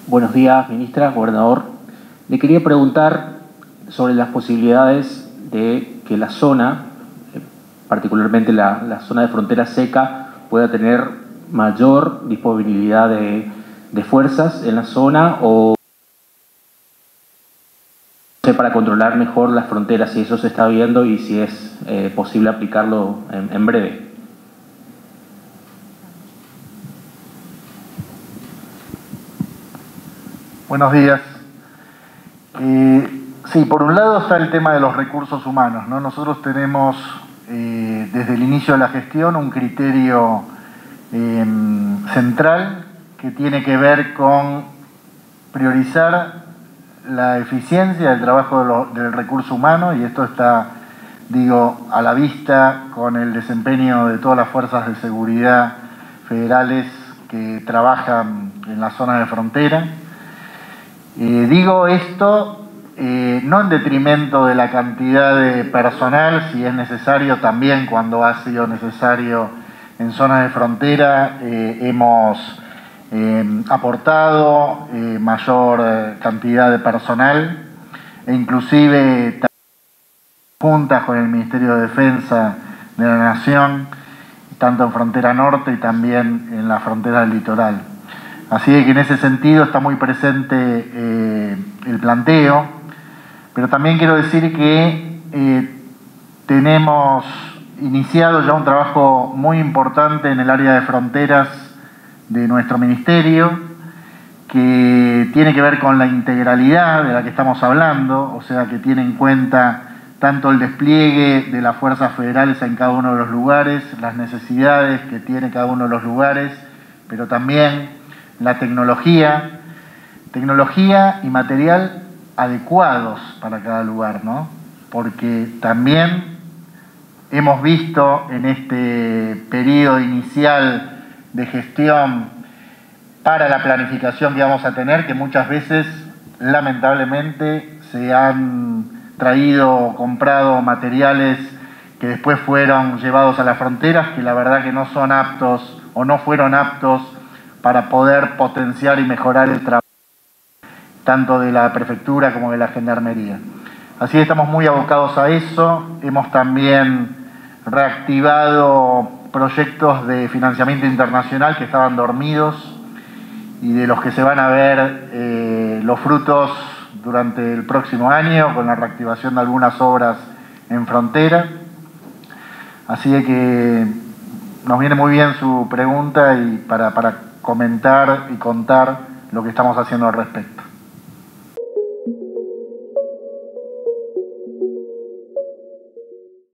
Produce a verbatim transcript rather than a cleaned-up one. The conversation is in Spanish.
Buenos días, ministra, gobernador. Le quería preguntar sobre las posibilidades de que la zona, particularmente la, la zona de frontera seca, pueda tener mayor disponibilidad de, de fuerzas en la zona o para controlar mejor las fronteras, si eso se está viendo y si es eh, posible aplicarlo en, en breve. Buenos días. Eh, sí, por un lado está el tema de los recursos humanos, ¿no? Nosotros tenemos eh, desde el inicio de la gestión un criterio eh, central que tiene que ver con priorizar la eficiencia del trabajo de lo, del recurso humano, y esto está, digo, a la vista con el desempeño de todas las fuerzas de seguridad federales que trabajan en la zona de frontera. Eh, digo esto eh, no en detrimento de la cantidad de personal, si es necesario, también cuando ha sido necesario en zonas de frontera eh, hemos eh, aportado eh, mayor eh, cantidad de personal, e inclusive juntas con el Ministerio de Defensa de la Nación, tanto en frontera norte y también en la frontera del litoral. Así que en ese sentido está muy presente eh, el planteo, pero también quiero decir que eh, tenemos iniciado ya un trabajo muy importante en el área de fronteras de nuestro ministerio, que tiene que ver con la integralidad de la que estamos hablando, o sea, que tiene en cuenta tanto el despliegue de las fuerzas federales en cada uno de los lugares, las necesidades que tiene cada uno de los lugares, pero también la tecnología, tecnología y material adecuados para cada lugar, ¿no? Porque también hemos visto en este periodo inicial de gestión para la planificación que vamos a tener que muchas veces, lamentablemente, se han traído o comprado materiales que después fueron llevados a las fronteras, que la verdad que no son aptos o no fueron aptos para poder potenciar y mejorar el trabajo tanto de la prefectura como de la gendarmería. Así que estamos muy abocados a eso. Hemos también reactivado proyectos de financiamiento internacional que estaban dormidos y de los que se van a ver eh, los frutos durante el próximo año con la reactivación de algunas obras en frontera. Así que nos viene muy bien su pregunta y para, para comentar y contar lo que estamos haciendo al respecto.